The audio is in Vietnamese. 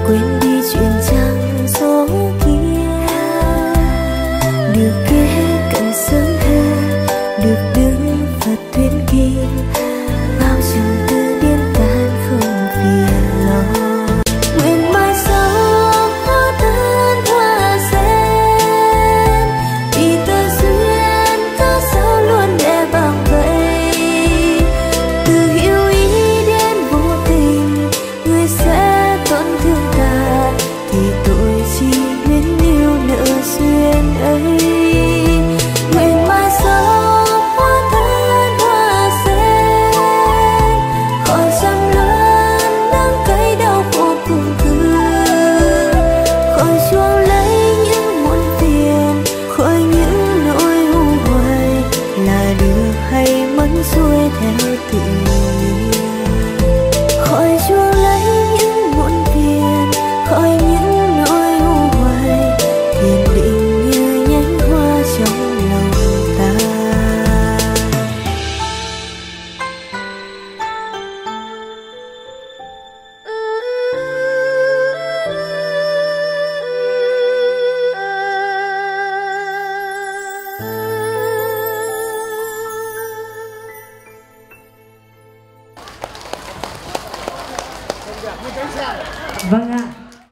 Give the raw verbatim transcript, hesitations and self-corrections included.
quên đi chuyện trăng gió kia, được ghé cạnh sớm hơn, được đứng và thuyền kia bao trùm từ điên tan không phiền lo. Nguyện mai sau hoa thân hoa sen, vì tơ duyên có sao luôn để bằng vậy. Từ hiểu ý đến vô tình, người sẽ tổn thương ta, thì tôi chỉ luyến níu nợ duyên ấy. Nguyện mai sau hoa thân hoa sen, khỏi trăm lần đắng cay đau vô cùng thương, khỏi chuông